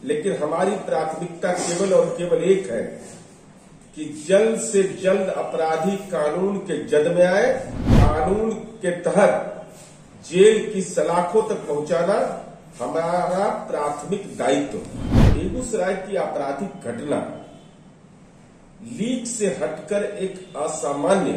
लेकिन हमारी प्राथमिकता केवल और केवल एक है कि जल्द से जल्द अपराधी कानून के जद में आए, कानून के तहत जेल की सलाखों तक पहुंचाना हमारा प्राथमिक दायित्व। बेगूसराय की आपराधिक घटना लीक से हटकर एक असामान्य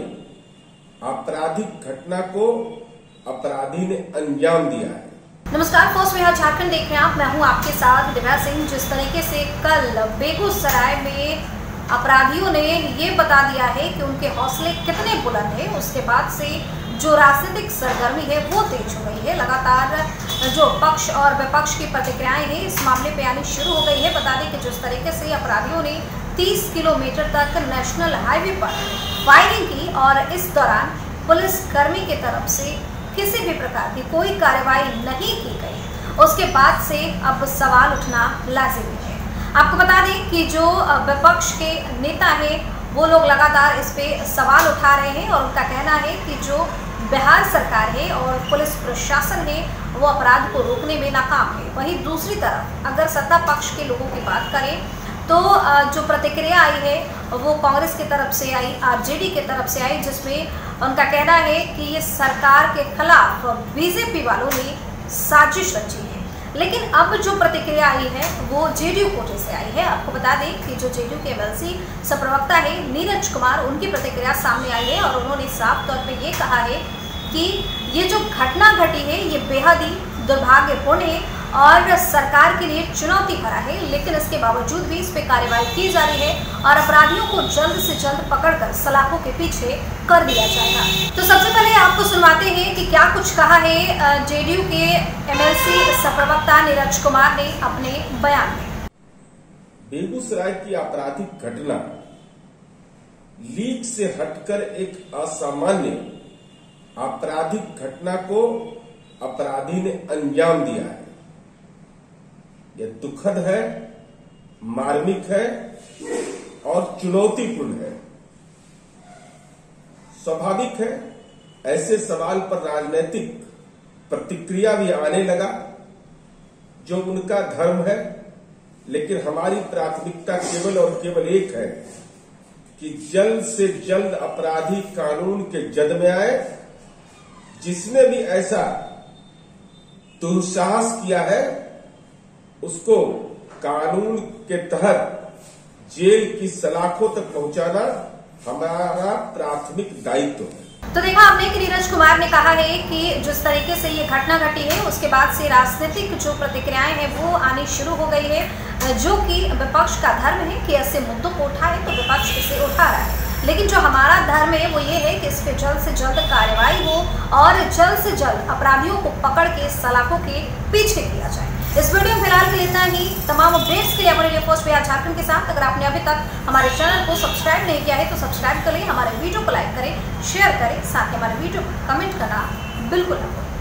आपराधिक घटना को अपराधी ने अंजाम दिया है। नमस्कार, फर्स्ट बिहार झारखंड देख रहे हैं आप। मैं हूं आपके साथ दिव्या सिंह। जिस तरीके से कल बेगूसराय में अपराधियों ने ये बता दिया है कि उनके हौसले कितने बुलंद हैं, उसके बाद से जो राजनीतिक सरगर्मी है वो तेज हो गई है। लगातार जो पक्ष और विपक्ष की प्रतिक्रियाएं हैं इस मामले पे आनी शुरू हो गई है। बता दें कि जिस तरीके से अपराधियों ने 30 किलोमीटर तक नेशनल हाईवे पर फायरिंग की और इस दौरान पुलिस कर्मी की तरफ से किसी भी प्रकार की कोई कार्रवाई नहीं की गई, उसके बाद से अब सवाल उठना लाजिमी है। आपको बता दें कि जो विपक्ष के नेता हैं वो लोग लगातार इस पे सवाल उठा रहे हैं और उनका कहना है कि जो बिहार सरकार है और पुलिस प्रशासन है वो अपराध को रोकने में नाकाम है। वहीं दूसरी तरफ अगर सत्ता पक्ष के लोगों की बात करें तो जो प्रतिक्रिया आई है वो कांग्रेस की तरफ से आई, आरजेडी की तरफ से आई, जिसमें उनका कहना है कि ये सरकार के खिलाफ बीजेपी वालों ने साजिश रची है। लेकिन अब जो प्रतिक्रिया आई है वो जेडीयू कोटे से आई है। आपको बता दें कि जो जेडीयू के एमएलसी प्रवक्ता है नीरज कुमार, उनकी प्रतिक्रिया सामने आई है और उन्होंने साफ तौर पे ये कहा है कि ये जो घटना घटी है ये बेहद ही दुर्भाग्यपूर्ण है और सरकार के लिए चुनौती भरा है, लेकिन इसके बावजूद भी इस पे कार्रवाई की जा रही है और अपराधियों को जल्द से जल्द पकड़कर सलाखों के पीछे कर दिया जाएगा। तो सबसे पहले आपको सुनवाते हैं कि क्या कुछ कहा है जेडीयू के एमएलसी प्रवक्ता नीरज कुमार ने अपने बयान में। बेगूसराय की आपराधिक घटना लीक से हटकर एक असामान्य आपराधिक घटना को अपराधी ने अंजाम दिया है। यह दुखद है, मार्मिक है और चुनौतीपूर्ण है। स्वाभाविक है ऐसे सवाल पर राजनीतिक प्रतिक्रिया भी आने लगा, जो उनका धर्म है, लेकिन हमारी प्राथमिकता केवल और केवल एक है कि जल्द से जल्द अपराधी कानून के जद में आए। जिसने भी ऐसा दुस्साहस किया है उसको कानून के तहत जेल की सलाखों तक पहुंचाना हमारा प्राथमिक दायित्व है। तो देखा आपने कि नीरज कुमार ने कहा है कि जिस तरीके से ये घटना घटी है उसके बाद से राजनीतिक जो प्रतिक्रियाएं हैं वो आनी शुरू हो गई है, जो कि विपक्ष का धर्म है कि ऐसे मुद्दों को उठाए तो विपक्ष इसे उठा रहा है। लेकिन जो हमारा धर्म है वो ये है कि इस पे जल्द से जल्द कार्रवाई हो और जल्द से जल्द अपराधियों को पकड़ के सलाखों के पीछे किया जाए। इस वीडियो में फिलहाल के लिए इतना ही। तमाम अपडेट्स के लिए बने रहिए फर्स्ट बिहार झारखंड के साथ। अगर आपने अभी तक हमारे चैनल को सब्सक्राइब नहीं किया है तो सब्सक्राइब करें, हमारे वीडियो को लाइक करें, शेयर करें, साथ ही हमारे वीडियो को कमेंट करना बिल्कुल ना भूलें।